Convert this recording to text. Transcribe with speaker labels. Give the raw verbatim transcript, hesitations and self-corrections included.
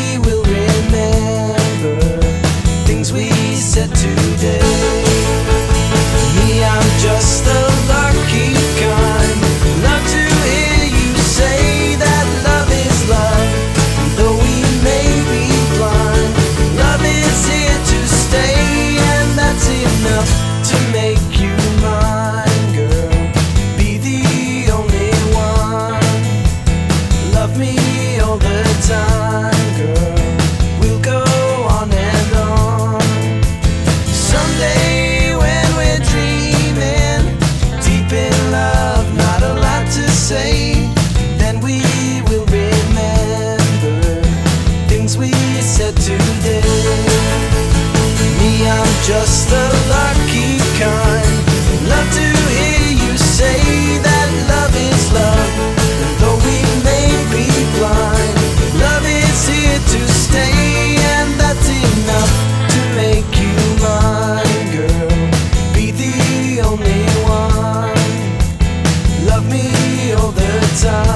Speaker 1: will remember things we said today. Me, I'm just the lucky kind. Love to hear you say that love is love. Though we may be blind, love is here to stay, and that's enough to make you mine, girl. Be the only one. Love me all the time, girl. We'll go on and on. Someday when we're dreaming, deep in love, not a lot to say, then we will remember things we said today. Me, I'm just the lucky kind. Love to hear you say that love is love. And though we may be blind, love is here to stay, and that's enough to make you mine, girl. Be the only one. Love me all the time.